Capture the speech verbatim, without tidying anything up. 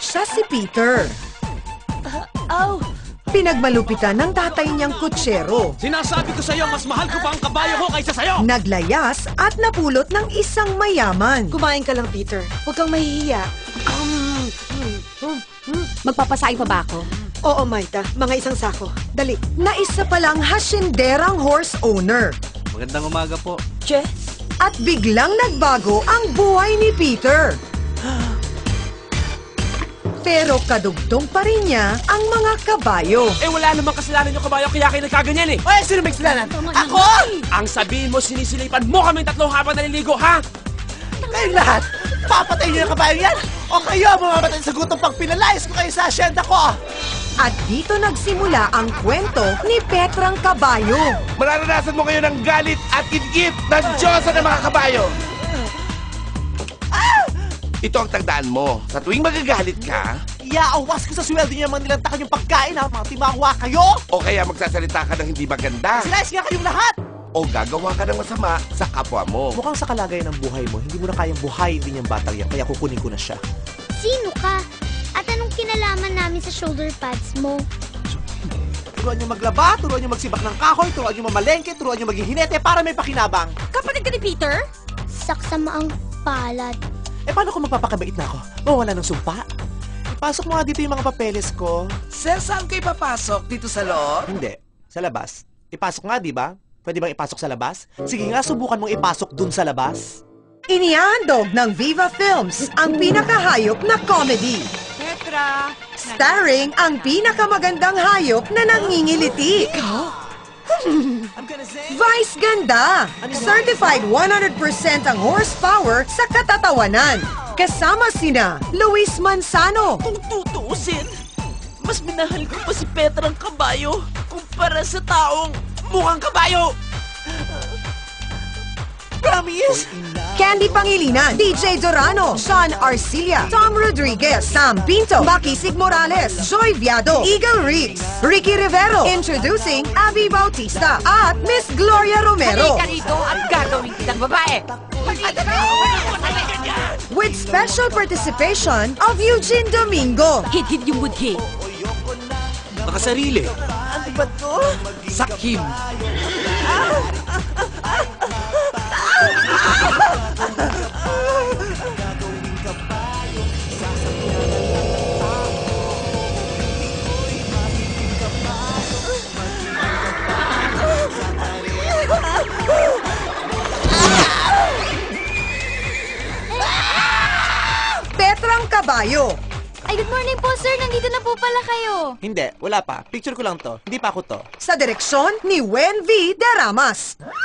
Siya si Peter. Oh! Pinagmalupitan ng tatay niyang kutsero. Sinasabi ko sa'yo, mas mahal ko pa ang kabayo ko kaysa sa'yo! Naglayas at napulot ng isang mayaman. Kumain ka lang, Peter. Huwag kang mahihiya. Magpapasain pa ba ako? Oo, Maita. Mga isang sako. Dali. Na isa palang hasinderang horse owner. Magandang umaga po. Che? At biglang nagbago ang buhay ni Peter. Pero kadugtong pa rin niya ang mga kabayo. Eh wala namang kasalanan yung kabayo kaya kayo nagkaganyan eh! Oy, sino may kasalanan? Ako! Ang sabihin mo, sinisilipan mo kaming tatlong habang naliligo, ha? Kayong lahat! Papatayin niyo yung kabayo yan! O kayo mamamatay sa gutom pag pinalayas ko kayo sa asyenda ko! At dito nagsimula ang kwento ni Petrang Kabayo. Mararanasan mo kayo ng galit at gitgit ng Diyosa ng mga kabayo. Ito ang tagdaan mo. Sa tuwing magagalit ka, Iaawas ko sa sweldo niyo mga nilantakan yung pagkain ha, mga timawa kayo! o kaya magsasalita ka ng hindi maganda, Silayas nga kayong lahat! o gagawa ka ng masama sa kapwa mo. Mukhang sa kalagayan ng buhay mo, hindi mo na kayang buhayin din yung batang yan, kaya kukunin ko na siya. Sino ka? At anong kinalaman namin sa shoulder pads mo? Turuan niyo maglaba, turuan niyo magsibak ng kahoy, turuan niyo mamalengke, turuan niyo maging hinete para may pakinabang. Kapatid ka ni Peter? Saksama ang palad. Eh paano kung magpapakabait na ako? Mawala ng sumpa? Ipasok mo nga dito yung mga papeles ko. Sir, saan kayo papasok? Dito sa loob? Hindi, sa labas. Ipasok nga, di ba? Pwede bang ipasok sa labas? Sige nga, subukan mong ipasok dun sa labas. Inihahandog ng Viva Films ang pinakahayop na comedy. Petra! Starring ang pinakamagandang hayop na nangingiliti. Vice Ganda! Certified one hundred percent ang horsepower sa katatawanan. Kasama sina Luis Manzano, Kung tutuusin, mas minahal ko pa si Petrang Kabayo kumpara sa taong mukhang kabayo! Promise! Candy Pangilinan, D J Dorano, Sean Arcilla, Tom Rodriguez, Sam Pinto, Makisig Morales, Joy Viado, Eagle Reeves, Ricky Rivero, introducing Abby Bautista at Miss Gloria Romero. Halika rito at gagawin kitang babae! With special participation of Eugene Domingo. Hid-hid yung budhi. Nakasarili. Ano ba to? Sakim. Petrang Kabayo. Ay, good morning po, sir. Nandito na po pala kayo. Hindi, wala pa. Picture ko lang to. Hindi pa ako to. Sa direksyon ni Wen V. Deramas.